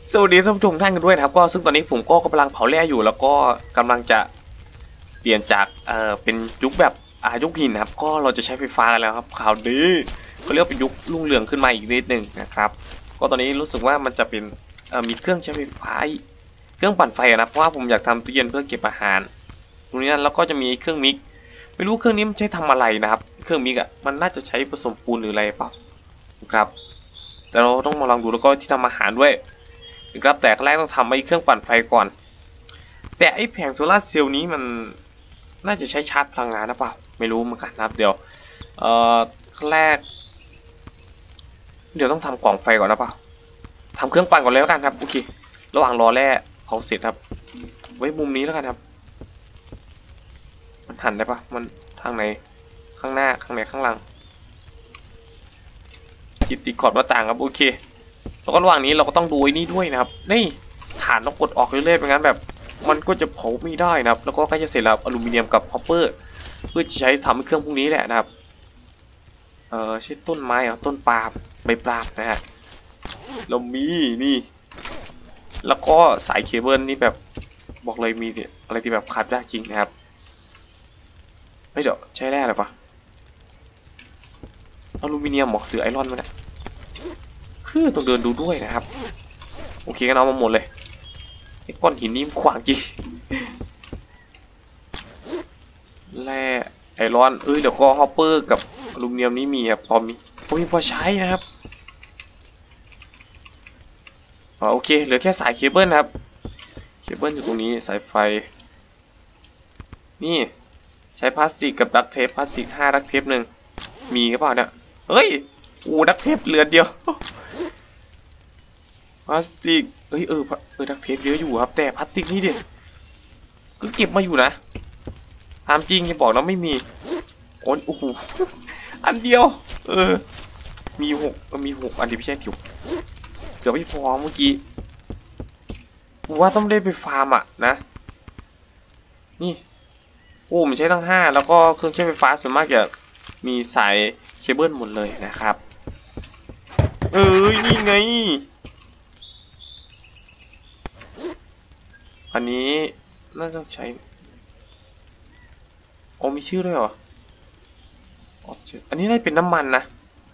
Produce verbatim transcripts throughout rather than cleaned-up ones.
สวัสดีท่านผู้ชมท่านกันด้วยนะครับก็ซึ่งตอนนี้ผมก็กำลังเผาแร่อยู่แล้วก็กำลังจะเปลี่ยนจากเอ่อเป็นยุคแบบอายุคหินนะครับก็เราจะใช้ไฟฟ้ากันแล้วครับข่าวดีเขาเรียกว่าเป็นยุครุ่งเรืองขึ้นมาอีกนิดหนึ่งนะครับก็ตอนนี้รู้สึกว่ามันจะเป็นเอ่อมีเครื่องใช้ไฟฟ้าเครื่องปั่นไฟนะเพราะว่าผมอยากทำตู้เย็นเพื่อเก็บอาหารตรงนี้นั้นแล้วก็จะมีเครื่องมิกไม่รู้เครื่องนี้มันใช้ทำอะไรนะครับเครื่องมิกอ่ะมันน่าจะใช้ผสมปูนหรืออะไรเปล่าครับแต่เราต้องมาลองดูแล้วก็ที่ทำอาหารด้วยครับแต่แรกต้องทำไอ้เครื่องปั่นไฟก่อนแต่ไอ้แผงโซลาร์เซลล์นี้มันน่าจะใช้ชาร์จพลังงานนะเปล่าไม่รู้เหมือนกันนะครับเดี๋ยวเอ่อแรกเดี๋ยวต้องทำกล่องไฟก่อนนะเปล่าทำเครื่องปั่นก่อนเลยแล้วกันครับโอเคระหว่างรอแร่เผาเสร็จครับไว้มุมนี้แล้วกันครับมันหันได้ปะมันทางไหนข้างหน้าข้างไหนข้างหลังจิตติขอบหน้าต่างครับโอเคแล้วก็ระหว่างนี้เราก็ต้องดูไอ้นี่ด้วยนะครับนี่ฐานต้องกดออกเรื่อยๆไม่งั้นแบบมันก็จะเผาไม่ได้นะครับแล้วก็ใกล้จะเสร็จแล้วอลูมิเนียมกับฮอปเปอร์เพื่อจะใช้ทำเครื่องพวกนี้แหละนะครับเออใช่ต้นไม้เหรอต้นปาล์มใบปาล์มนะฮะเรามีนี่แล้วก็สายเคเบิลนี่แบบบอกเลยมีอะไรที่แบบขาดยากจริงนะครับเฮ้ยเดี๋ยวใช้แร่อะไรปะอลูมิเนียมหรอหรือไอรอนมันเนี่ยคือต้องเดินดูด้วยนะครับโอเคกันเอามาหมดเลยไอ้ก้อนหินนี่ขวางจริงแร่ไอรอนเอ้ยเดี๋ยวก็ฮอปเปอร์กับอลูมิเนียมนี่มีครับพอมีพอมีพอใช้นะครับอ๋อโอเคเหลือแค่สายเคเบิลครับเคเบิลอยู่ตรงนี้สายไฟนี่ใช้พลาสติกกับดักเทปพลาสติกห้าดักเทปหนึ่งมีหรือเปล่าเนี่ยเฮ้ยอูดักเทปเหลือเดียวพลาสติกเอ้ยเออเออดักเทปเยอะอยู่ครับแต่พลาสติกนี่เด็ก็เก็บมาอยู่นะตามจริงจะบอกนะไม่มีโอ้โหอันเดียวเออมีหกมีหกอันเดียวไม่ใช่ถิวเกือบไม่พอเมื่อกี้กูว่าต้องได้ไปฟาร์มอ่ะนะนี่โอ้มันใช้ตั้งห้าแล้วก็เครื่องใช้ไฟฟ้าส่วนมากจะมีสายเคเบิลหมดเลยนะครับเอ้ยนี่ไงอันนี้น่าจะใช้โอ้มีชื่อด้วยเหรออันนี้ได้เป็นน้ำมันนะ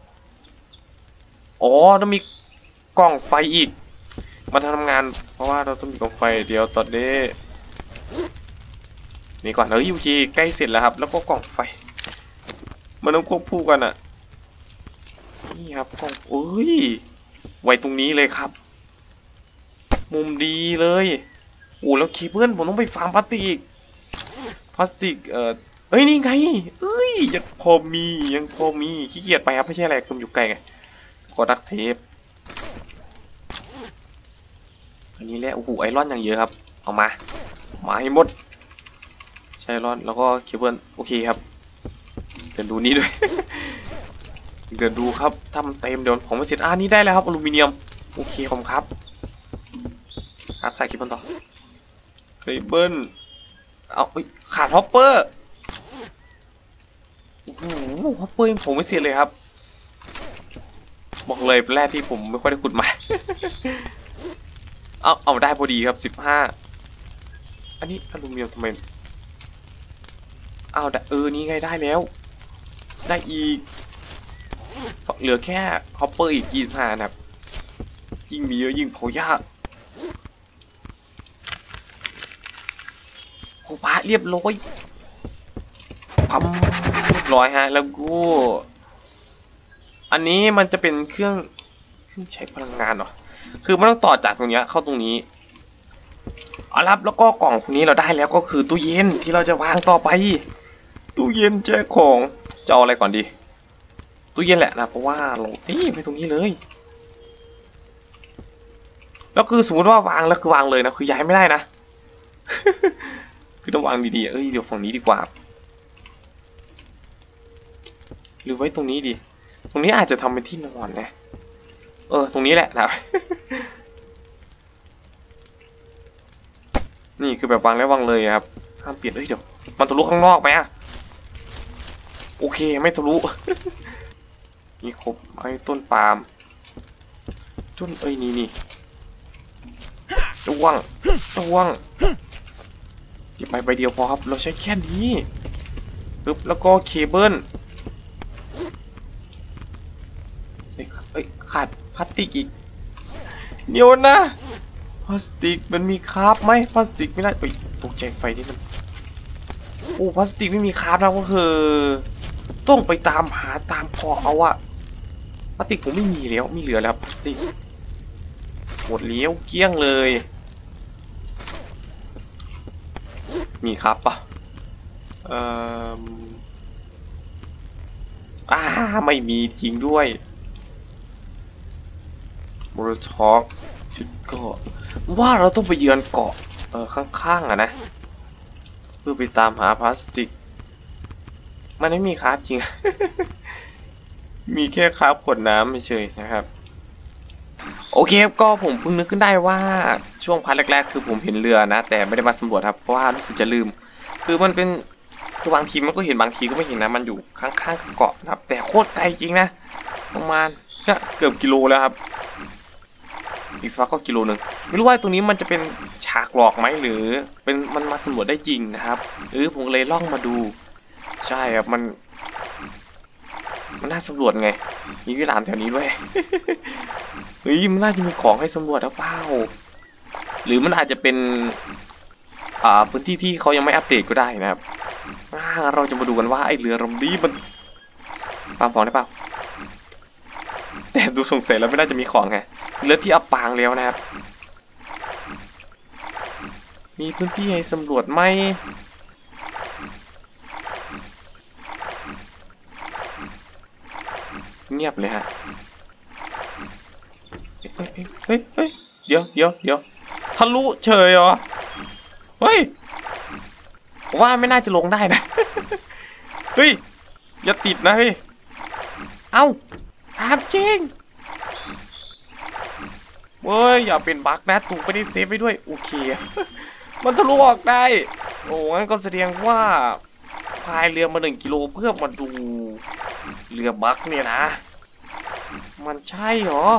อ๋อต้องมีกล่องไฟอีกมาทำงานเพราะว่าเราต้องมีกล่องไฟเดียวตอนนี้นี่ก่อนเฮ้ยโอเคใกล้เสร็จแล้วครับแล้วก็กล่องไฟมันต้องควบคู่กันอ่ะนี่ครับกล่องเอ้ยไว้ตรงนี้เลยครับมุมดีเลยโอ้แล้วคีเพื่อนผมต้องไปฟาร์มพลาสติกอีกพลาสติกเอ่อเอ้ยนี่ไงเอ้ยยังพอมียังพอมีขี้เกียจไปครับไม่ใช่อะไรคืออยู่ไกลไงก็ดักเทปอันนี้แหละโอ้โหไอรอนอย่างเยอะครับเอามามาให้หมดใช่รอนแล้วก็เคเบิลโอเคครับเดี๋ยวดูนี้ด้วย เดี๋ยวดูครับทำเต็มเดี๋ยวผมไม่เสร็จอ่านี่ได้แล้วครับอลูมิเนียมโอเคผมครับครับใส่เคเบิลต่อเคเบิลเอาขาดฮอปเปอร์โอ้โหฮอปเปอร์ผมไม่เสร็จเลยครับบอกเลยเป็นแรกที่ผมไม่ค่อยได้ขุดมาเอาเอาได้พอดีครับสิบห้าอันนี้อลูมิเนียมทำไมเอาเออนี่ไงได้แล้วได้อีกเหลือแค่ฮอปเปอร์อีกยี่สิบห้านะครับยิ่งมีเยอะยิ่งเผายากโอ้พระเรียบร้อยพัมเรียบร้อยฮะแล้วก็อันนี้มันจะเป็นเครื่องเครื่องใช้พลังงานเหรอคือมันต้องต่อจากตรงนี้เข้าตรงนี้เอาละแล้วก็กล่องพวกนี้เราได้แล้วก็คือตู้เย็นที่เราจะวางต่อไปตู้เย็นแจกของจะเอาอะไรก่อนดีตู้เย็นแหละนะเพราะว่าเรานี่ไปตรงนี้เลยแล้วคือสมมติว่าวางแล้วคือวางเลยนะคือย้ายไม่ได้นะ คือต้องวางดีๆเอ้ยเดี๋ยวฝั่งนี้ดีกว่าหรือไว้ตรงนี้ดีตรงนี้อาจจะทำเป็นที่นอนนะเออตรงนี้แหละนะ นี่คือแบบวางแล้ววางเลยครับห้ามเปลี่ยนเอ้ยเดี๋ยวมันทะลุข้างนอกไหมอะโอเคไม่ทะลุ นี่ครบไอ้ต้นปาล์มต้นเอ้ยนี่นี่จ้วงจ้วงเก็บไปใบเดียวพอครับเราใช้แค่นี้ปึ๊บแล้วก็เคเบิลเอ้ยขาดพลาสติกอีกเดี๋ยวนะพลาสติกมันมีคราฟไหมพลาสติกไม่ได้เอ้ยตกใจไฟนี่มันโอ้พลาสติกไม่มีคราฟนะก็คือต้องไปตามหาตามพอเอาอะพลาสติกผมไม่มีแล้วไม่เหลือแล้วพลาสติกหมดเลี้ยวเกี้ยงเลยมีครับปะเอ่ออ่าไม่มีจริงด้วยโมโรท็อกชุดเกาะว่าเราต้องไปเยือนเกาะเออข้างๆอ่ะนะเพื่อไปตามหาพลาสติกมันไม่มีครับจริง มีแค่ครับขวดน้ำไม่เฉยนะครับโอเคก็ผมเพิ่งนึกขึ้นได้ว่าช่วงพาร์ทแรกๆคือผมเห็นเรือนะแต่ไม่ได้มาสำรวจครับเพราะว่ารู้สึกจะลืมคือมันเป็นคือบางทีมันก็เห็นบางทีก็ไม่เห็นนะมันอยู่ข้างๆเกาะนะครับแต่โคตรไกลจริงนะประมาณเกือบกิโลแล้วครับอีกสักก็กิโลหนึ่งไม่รู้ว่าตรงนี้มันจะเป็นฉากหลอกไหมหรือเป็นมันมาสำรวจได้จริงนะครับเออผมเลยล่องมาดูใช่ครับมันมันน่าสำรวจไงมีวิลามแถวนี้ด้วย เฮ้ยมันน่าจะมีของให้สำรวจหรือเปล่าหรือมันอาจจะเป็นอ่าพื้นที่ที่เขายังไม่อัปเดตก็ได้นะครับเราจะมาดูกันว่าไอเรือลำนี้มันปาของได้เปล่าแต่ดูสงสัยแล้วไม่น่าจะมีของไงเรือที่อับปางแล้วนะครับมีพื้นที่ให้สำรวจไหมเงียบเลยฮะเฮ้ยเฮ้ยเฮ้ยเดี๋ยวเดี๋ยวเดี๋ยวทะลุเฉยเหรอเฮ้ยว่าไม่น่าจะลงได้นะ เฮ้ยอย่าติดนะเฮ้ยเอ้าถามจริงเว้ยอย่าเป็นบั๊กนะถูกไปได้เซฟไปด้วยโอเค มันทะลุออกได้โอ้งั้นก็แสดงว่าพายเรือมาหนึ่งกิโลเพื่อมาดูเรือบั๊กเนี่ยนะมันใช่เหรอ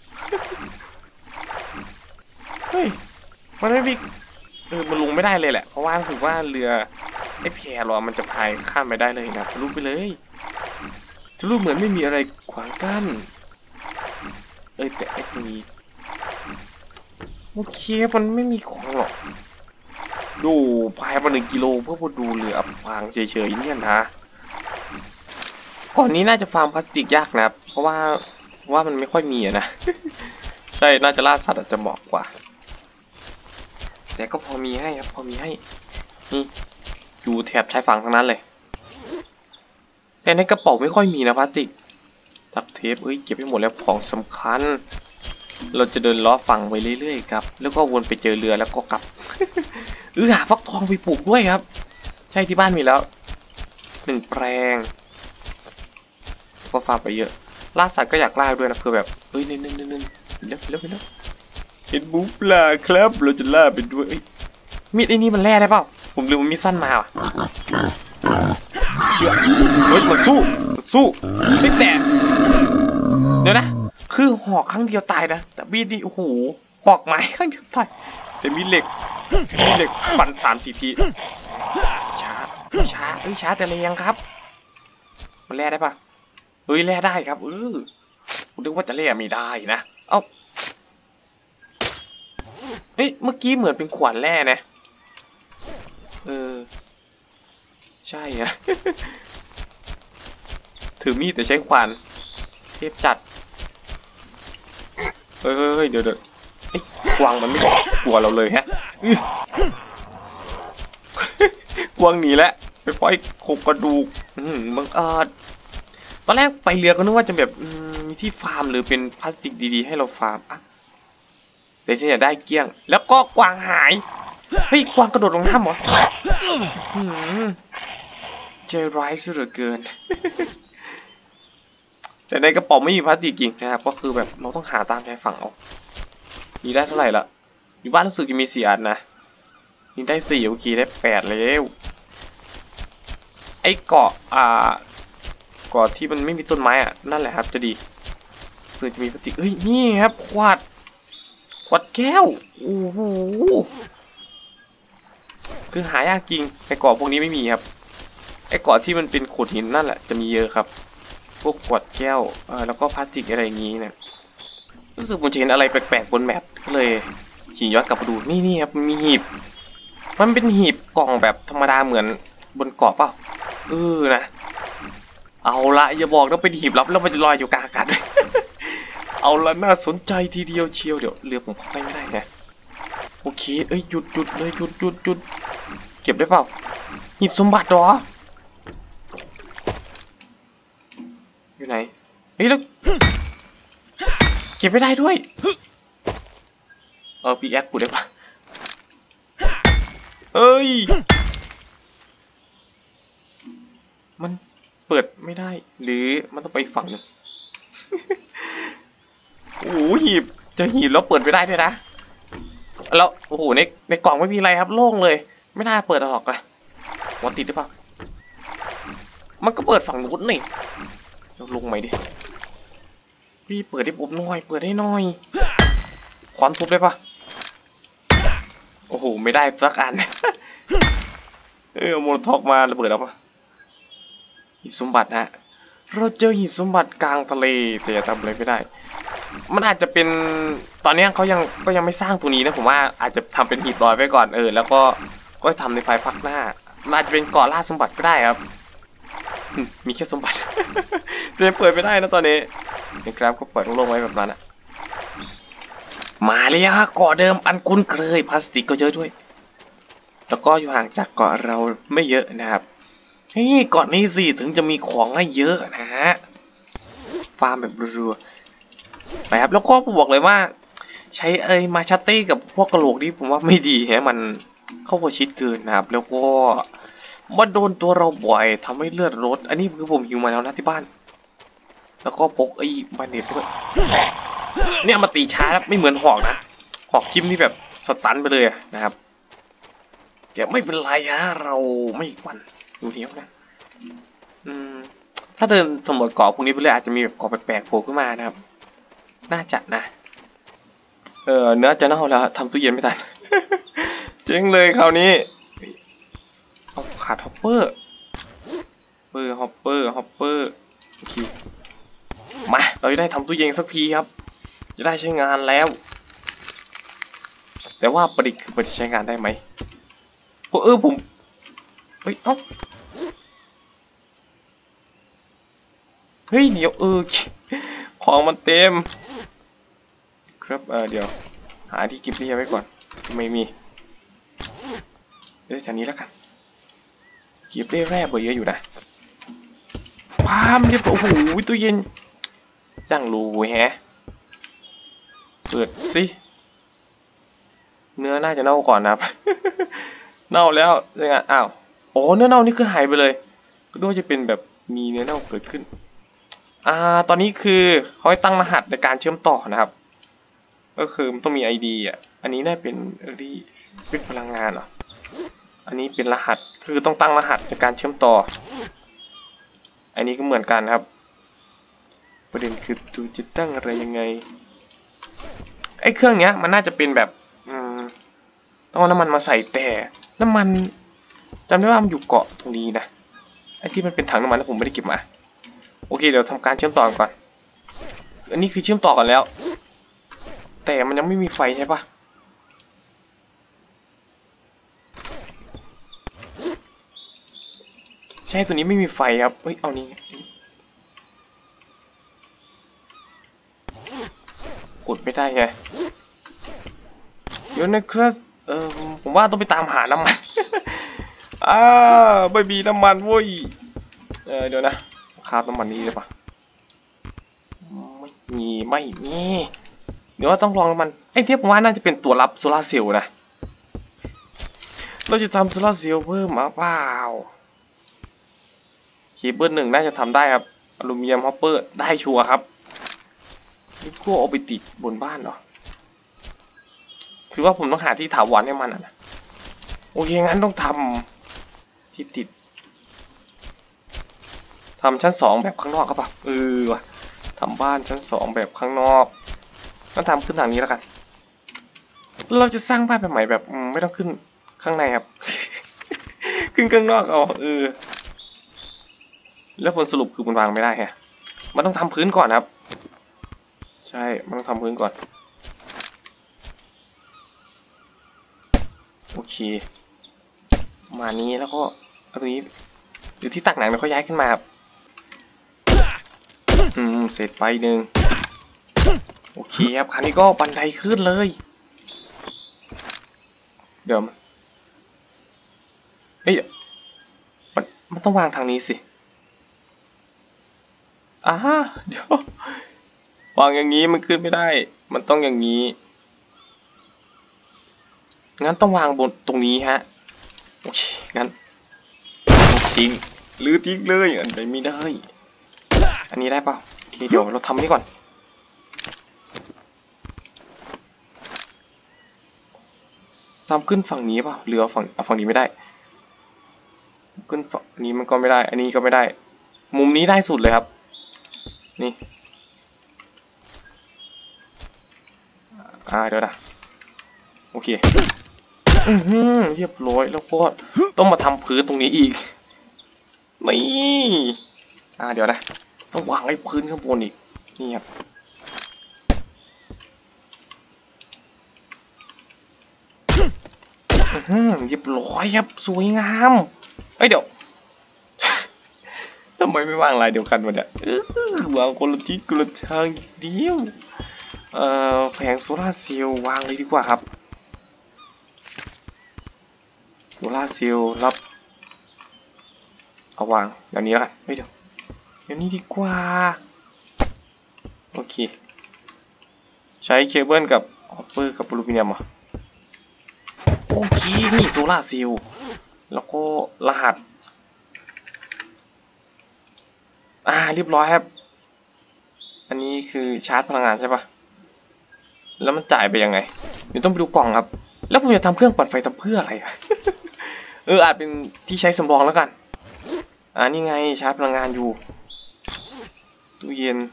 เฮ้ยมันไม่มีเออมันลงไม่ได้เลยแหละเพราะว่ารู้สึกว่าเรือไอ้แพเรามันจะพายข้ามไปได้เลยนะทะลุไปเลยทะลุเหมือนไม่มีอะไรขวางกั้นเอ้ยแต่ไอ้ตรงนี้โอเคมันไม่มีของหรอกดูพายมาหนึ่งกิโลเพื่อมาดูเรืออับปางเฉยๆเนี่ยนะก่อนนี้น่าจะฟาร์มพลาสติกยากนะครับเพราะว่าว่ามันไม่ค่อยมีอะนะ ใช่น่าจะล่าสัตว์อาจจะเหมาะกว่าแต่ก็พอมีให้ครับพอมีให้นี่อยู่แถบชายฝั่งทั้งนั้นเลยแต่ในกระเป๋าไม่ค่อยมีนะพลาสติกตักเทปเอ้ยเก็บให้หมดแล้วของสำคัญเราจะเดินล้อฝั่งไปเรื่อยๆครับแล้วก็วนไปเจอเรือแล้วก็กลับ เออหาฟักทองไปปลูกด้วยครับใช่ที่บ้านมีแล้วหนึ่งแปลงก็ฟาร์มไปเยอะล่าสัตว์ก็อยากล่าด้วยนะคือแบบเอ้ยเน้นเน้นเน้นเร็วเร็วเร็วเห็นบุ๊บล่าครับเราจะล่าไปด้วยมีดไอ้นี่มันแร่ได้เปล่าผมลืมมันมีสั้นมาว่ะเฮ้ยมันสู้มันสู้ไม่แตกเดี๋ยวนะคือหอกครั้งเดียวตายนะแต่มีดนี่โอ้โหหอกไม้ครั้งเดียวตายแต่มีเหล็กมีเหล็กฟันสามสี่ทีช้าช้าเอ้ยช้าแต่แรงครับมันแร่ได้ปะเฮ้ยแร่ได้ครับเออผมนึกว่าจะแร่ไม่ได้นะเอ้าเฮ้ยเมื่อกี้เหมือนเป็นขวานแร่นะเออใช่อะ ถือมีดแต่ใช้ขวานเทพจัดเฮ้ยเฮ้ยเดี๋ยวเดี๋ยวไอ้กวางมันไม่กลัวเราเลยฮะ กวางหนีแล้วไปปล่อยโคกระดูกบังเอิญตอนแรกไปเรือก็นึกว่าจะแบบมีที่ฟาร์มหรือเป็นพลาสติกดีๆให้เราฟาร์มอ่ะแต่ฉันอยากได้เกี้ยงแล้วก็กวางหายเฮ้ยกวางกระโดดลงน้ำเหรอใจร้ายซะเหลือเกิน แต่ในกระป๋องไม่มีพลาสติกจริงนะครับก็คือแบบเราต้องหาตามชายฝั่งเอานี่ได้เท่าไหร่ละอยู่บ้านรู้สึกจะมีสี่อันนะนี่ได้สี่โอเคได้แปดแล้วไอ้เกาะอ่าเกาะที่มันไม่มีต้นไม้อ่ะนั่นแหละครับจะดีซึ่งจะมีพลาสติกเฮ้ยนี่ครับขวดขขวดแก้วโอ้โหคือหายากจริงไอ้เกาะพวกนี้ไม่มีครับไอ้เกาะที่มันเป็นโขดหินนั่นแหละจะมีเยอะครับพวกขวดแก้วเออแล้วก็พลาสติกอะไรอย่างนี้นะรู้สึกผมเห็นอะไรแปลกๆบนแมปก็เลยขี่ย้อนกลับมาดูนี่นี่ครับมีหีบมันเป็นหีบกล่องแบบธรรมดาเหมือนบนเกาะเปล่าเออนะเอาละอย่าบอกนะเป็นหีบลับแล้วมันจะลอยอยู่กลางอากาศ เอาละน่าสนใจทีเดียวเชียวเดี๋ยวเรือผมเข้าไปไม่ได้ไงโอเคเอ้ยหยุดหยุดเลยหยุดหยุดหยุดเก็บได้เปล่าหีบสมบัติหรออยู่ไหนเฮ้ยแล้วเก็บไม่ได้ด้วยเออปีแอคกูได้ปะเอ้ยมันเปิดไม่ได้หรือมันต้องไปฝั่งนึง โอ้โหหีบจะหีบแล้วเปิดไม่ได้ด้วยนะแล้วโอ้โหในในกล่องไม่มีอะไรครับโล่งเลยไม่น่าเปิดหรอกอะหัวติดหรือเปล่ามันก็เปิดฝั่งนู้นนี่เราลงไหมดิพี่เปิดให้ผมหน่อยเปิดให้หน่อยขวานทุบได้ปะโอ้โหไม่ได้สักอัน เออโมโนท็อกมาระเบิดแล้วปะหีบสมบัติฮะเราเจอหีบสมบัติกลางทะเลแต่ทำอะไรไม่ได้มันอาจจะเป็นตอนนี้เขายังก็ยังไม่สร้างตัวนี้นะผมว่าอาจจะทำเป็นหีบลอยไว้ก่อนเออแล้วก็ก็ทำในไฟพักหน้าอาจจะเป็นเกาะล่าสมบัติก็ได้ครับมีแค่สมบัติ จะเปิดไม่ได้นะตอนนี้นี่ครับก็เปิดโล่งๆไว้แบบนั้นอะมาเลยฮะเกาะเดิมอันคุ้นเคยพลาสติกก็เยอะด้วยแล้วก็อยู่ห่างจากเกาะเราไม่เยอะนะครับเฮ้ยเกาะนี้สิถึงจะมีของให้เยอะนะฮะฟาร์มแบบรัวๆไปครับแล้วก็บอกเลยว่าใช้เอ้ยมาชาเต้กับพวกกระโหลกนี่ผมว่าไม่ดีฮะมันเข้าประชิดเกินนะครับแล้วก็มาโดนตัวเราบ่อยทำให้เลือดลดอันนี้คือผมยิงมาแล้วนะที่บ้านแล้วก็พกไอ้บานเด็ดด้วยเนี่ยมาตีช้าไม่เหมือนหอกนะหอกจิ้มนี่แบบสตันไปเลยนะครับแต่ไม่เป็นไรฮะเราไม่หวั่นดูเนี้ยนะอืมถ้าเดินสำรวจเกาะพวกนี้ไปเลยอาจจะมีแบบเกาะแปลกๆโผล่ขึ้นมานะครับน่าจะนะเออเนื้อจะเน่าแล้วทำตู้เย็นไม่ทัน เจ๊งเลยคราวนี้เอาขาดฮอปเปอร์เปอร์ฮอปเปอร์ฮอปเปอร์โอเคมาเราจะได้ทำตู้เย็นสักทีครับจะได้ใช้งานแล้วแต่ว่าประเด็นคือมันจะใช้งานได้ไหมเออผมเฮ้ยเอ้าเฮ้ยเดี๋ยวเออของมันเต็มครับเออเดี๋ยวหาที่เก็บเรียไว้ก่อนไม่มีเดี๋ยวจากนี้แล้วกันเก็บเรียแร่เบอร์เยอะอยู่นะพามเรียบโอ้โหตู้เย็นจังรูแฮะเปิดสิเนื้อน่าจะเน่าก่อนนะครับ เน่าแล้วยังไงอ้าวโอ้เนื้อเน่านี่คือหายไปเลยก็ด้วยจะเป็นแบบมีเนื้อเน่าเกิดขึ้นอ่าตอนนี้คือเขาให้ตั้งรหัสในการเชื่อมต่อนะครับก็คือมันต้องมี ไอ ดี อ่ะอันนี้ได้เป็นรีเป็นพลังงานเหรออันนี้เป็นรหัสคือต้องตั้งรหัสในการเชื่อมต่ออันนี้ก็เหมือนกันครับประเด็นคือดูจะตั้งอะไรยังไงไอ้เครื่องเนี้ยมันน่าจะเป็นแบบอืมต้องเอาน้ำมันมาใส่แต่น้ำมันจำได้ว่ามันอยู่เกาะตรงนี้นะไอ้ที่มันเป็นถังน้ำมันแล้วผมไม่ได้เก็บมาโอเคเดี๋ยวทำการเชื่อมต่อก่อนอันนี้คือเชื่อมต่อกันแล้วแต่มันยังไม่มีไฟใช่ปะใช่ตัวนี้ไม่มีไฟครับเฮ้ยเอานี่กดไม่ได้ไงเดี๋ยวนะครับเออผมว่าต้องไปตามหาน้ำมัน อ้าไม่มีน้ำมันเว้ยเออเดี๋ยวนะคาบน้ำมันนี้ได้ปะไม่มีไม่มีเดี๋ยวว่าต้องลองน้ำมันไอ้เทียบผมว่าน่าจะเป็นตัวรับโซลาร์เซลล์นะเราจะทำโซลาร์เซลล์เพิ่มมาเปล่าเคเบิลหนึ่งน่าจะทำได้ครับอลูมิเนียมฮอปเปอร์ได้ชัวร์ครับนี่พวกเอาไปติดบนบ้านเหรอคือว่าผมต้องหาที่ถาวรให้มันนะโอเคงั้นต้องทำที่ติดทำชั้นสองแบบข้างนอกครับป่ะเออว่ะทำบ้านชั้นสองแบบข้างนอกต้องทำขึ้นทางนี้แล้วกันเราจะสร้างบ้านแบบใหม่แบบไม่ต้องขึ้นข้างในครับ ขึ้นข้างนอกเอาเออแล้วผลสรุปคือมันวางไม่ได้ฮะมันต้องทำพื้นก่อนครับใช่มันต้องทำพื้นก่อนโอเคมานี้แล้วก็เอาตรงนี้หรือที่ตักหนังแล้วก็ย้ายขึ้นมาครับอืมเสร็จไปหนึ่งโอเคครับคราวนี้ก็บันไดขึ้นเลยเดี๋ยวเฮ้ยมันมันต้องวางทางนี้สิอ่าเดี๋ยววางอย่างนี้มันขึ้นไม่ได้มันต้องอย่างนี้งั้นต้องวางบนตรงนี้ฮะโอเคงั้นทิ้งหรือทิ้งเลยอันไหนไม่ได้อันนี้ได้เปล่าโอเคเดี๋ยวเราทำนี่ก่อนทำขึ้นฝั่งนี้เปล่าหรือเอาฝั่งเอาฝั่งนี้ไม่ได้ขึ้นฝั่งนี้มันก็ไม่ได้อันนี้ก็ไม่ได้มุมนี้ได้สุดเลยครับนี่อ่าเดี๋ยวนะโอเคอือหือเรียบร้อยแล้วก็ต้องมาทำพื้นตรงนี้อีกนี่อ่าเดี๋ยวนะต้องวางไอ้พื้นข้างบนอีกนี่ครับอือหือเรียบร้อยครับสวยงามเอ้ยเดี๋ยวทำไมไม่วางลายเดียวกันวะเนี่ยวางคนละทิศคนละทางเดียวเอ่อแผงโซลาร์เซลล์วางเลยดีกว่าครับโซลาร์เซลล์รับเอาวางอย่างนี้แล้วกันไม่เดี๋ยวเดี๋ยวนี้ดีกว่าโอเคใช้เคเบิลกับคอปเปอร์กับอลูมิเนียมอ่ะโอเคนี่โซลาร์เซลล์แล้วก็รหัสอ่าเรียบร้อยครับอันนี้คือชาร์จพลังงานใช่ปะแล้วมันจ่ายไปยังไงเดี๋ยวต้องไปดูกล่องครับแล้วผมจะทำเครื่องปั่นไฟทำเพื่ออะไร เอออาจเป็นที่ใช้สำรองแล้วกันอ่านี่ไงชาร์จพลังงานอยู่ตู้เย็น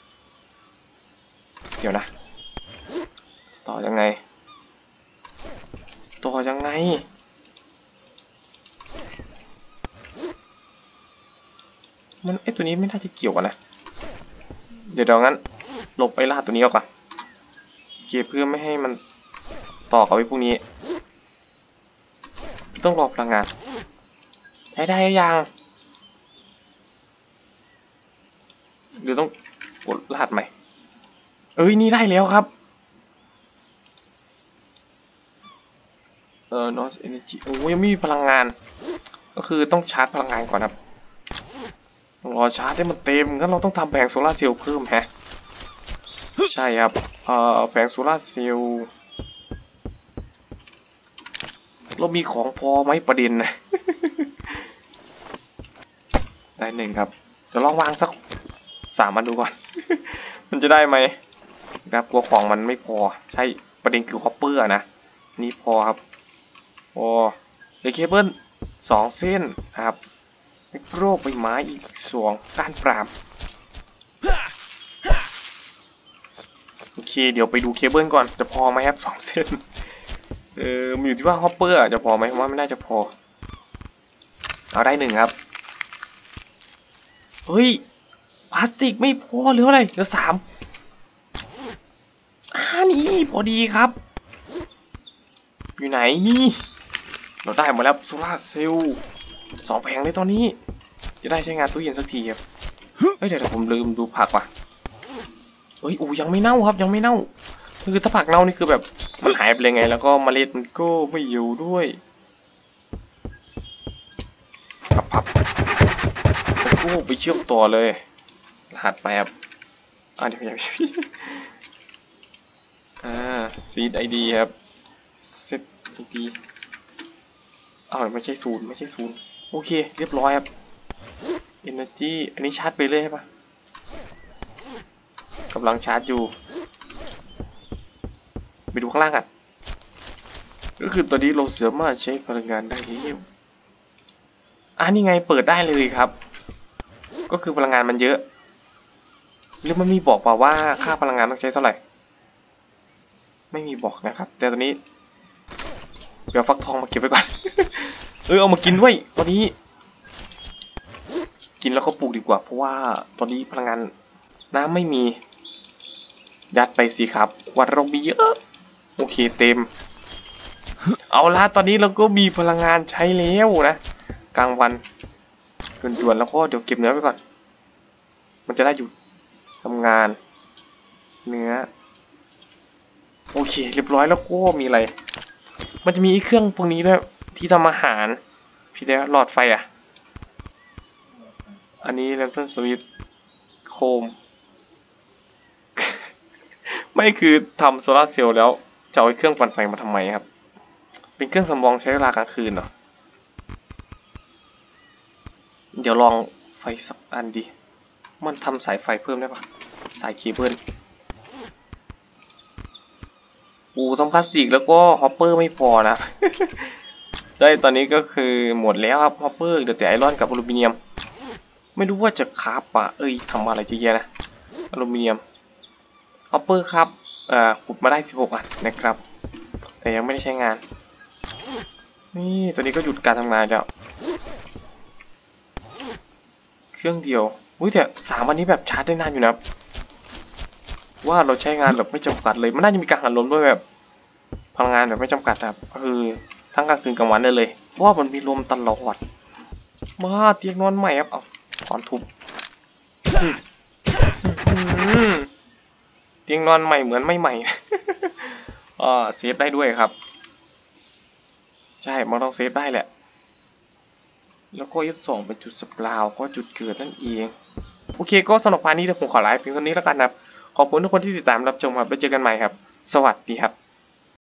เดี๋ยวนะต่อยังไงต่อยังไงมันไอตัวนี้ไม่น่าจะเกี่ยวกันนะเดี๋ยวเดี๋ยวงั้นลบไปรหัสตัวนี้ก่อนเก็บเพื่อไม่ให้มันต่อกับไอ้พวกนี้ต้องรอพลังงานใช้ได้ยังหรือต้องกดรหัสใหม่เอ้ยนี่ได้แล้วครับเออ North Energy โอ้ยังไม่มีพลังงานก็คือต้องชาร์จพลังงานก่อนครับต้องรอชาร์จให้มันเต็มงั้นเราต้องทำแผงโซลาร์เซลล์เพิ่มฮะใช่ครับเอ่อแผงโซลาร์เซลล์เรามีของพอไหมประเด็นนะ ได้หนึ่งครับเดี๋ยวลองวางสักสามอันดูก่อน มันจะได้ไหมครับกลัวของมันไม่พอใช่ประเด็นคือฮอปเปอร์นะนี่พอครับพอเดเคเบิลสองเส้นนะครับโรคใบไม้อีกสองก้านปรามโอเคเดี๋ยวไปดูเคเบิลก่อนจะพอไหมครับสองเส้นเออมีอยู่ที่ว่าฮอปเปอร์จะพอไหมผมว่าไม่น่าจะพอเอาได้หนึ่งครับเฮ้ยพลาสติกไม่พอเหลืออะไรเหลือสามอ่านี่พอดีครับอยู่ไหนนี่เราได้หมดแล้วโซลาร์เซลล์สองแผงเลยตอนนี้จะได้ใช้งานตู้เย็นสักทีครับเฮ้ยเดี๋ยวผมลืมดูผักว่ะเฮ้ยโอ้ยังไม่เน่าครับยังไม่เน่าคือถ้าผักเน่านี่คือแบบมันหายไปเลยไงแล้วก็เมล็ดมันก็ไม่อยู่ด้วยพับพับโอ้ไปเชื่อมต่อเลยรหัสไปครับอ่าเดี๋ยวอย่าอ่าซีดไอดีครับเซตไอดีอ้าวไม่ใช่ศูนย์ไม่ใช่ศูนย์โอเคเรียบร้อยครับ Energy อันนี้ชาร์จไปเลยใช่ปะกำลังชาร์จอยู่ไปดูข้างล่างกันก็คือตอนนี้เราสามารถใช้พลังงานได้แล้วอ่านี่ไงเปิดได้เลยครับก็คือพลังงานมันเยอะหรือมันมีบอกเปล่าว่าค่าพลังงานต้องใช้เท่าไหร่ไม่มีบอกนะครับแต่ตอนนี้เดี๋ยวฟักทองมาเก็บไว้ก่อน เออเอามากินด้วยตอนนี้กินแล้วก็ปลูกดีกว่าเพราะว่าตอนนี้พลังงานน้ำไม่มียัดไปสิครับวัดเรามีเยอะโอเคเต็มเอาละตอนนี้เราก็มีพลังงานใช้แล้วนะกลางวันด่วนๆแล้วก็เดี๋ยวเก็บเนื้อไว้ก่อนมันจะได้อยู่ทำงานเนื้อโอเคเรียบร้อยแล้วก็มีอะไรมันจะมีเครื่องพวกนี้ด้วยที่ทำอาหารพี่เดียวหลอดไฟอ่ะอันนี้แลมเพิร์นสวิตโคม ไม่คือทำโซลาร์เซลล์แล้วจะเอาเครื่องปั่นไฟมาทำไมครับเป็นเครื่องสำรองใช้เวลากลางคืนเหรอเดี๋ยวลองไฟสักอันดิมันทำสายไฟเพิ่มได้ปะสายเคเบิลปูต้องพลาสติกแล้วก็ฮอปเปอร์ไม่พอนะ ได้ตอนนี้ก็คือหมดแล้วครับฮอปเปอร์เดี๋ยวแต่ไอรอนกับอลูมิเนียมไม่รู้ว่าจะคราฟปะเอ้ยทำอะไรเยอะๆนะอลูมิเนียมฮอปเปอร์ครับเอ่อขุดมาได้สิบหกอันนะครับแต่ยังไม่ได้ใช้งานนี่ตัวนี้ก็หยุดการทำงานแล้วเครื่องเดียวอุ้ยแต่สามวันนี้แบบชาร์จได้นานอยู่นะว่าเราใช้งานแบบไม่จำกัดเลยมันน่าจะมีการหันลมด้วยแบบพลังงานแบบไม่จำกัดครับก็คือทั้งกลางคืนกลางวันได้เลยเพราะว่ามันมีลมตลอดมาเตียงนอนใหม่ครับเอาถอนทุบเตียงนอนใหม่เหมือนไม่ใหม่ อ่าเซฟได้ด้วยครับใช่มันต้องเซฟได้แหละแล้วก็ยึดสองเป็นจุดสปาวก็จุดเกิดนั่นเองโอเคก็สำหรับพาร์ทนี้เดี๋ยวผมขอไลฟ์เพียงเท่านี้แล้วกันนะครับขอบคุณทุกคนที่ติดตามรับชมครับแล้วเจอกันใหม่ครับสวัสดีครับ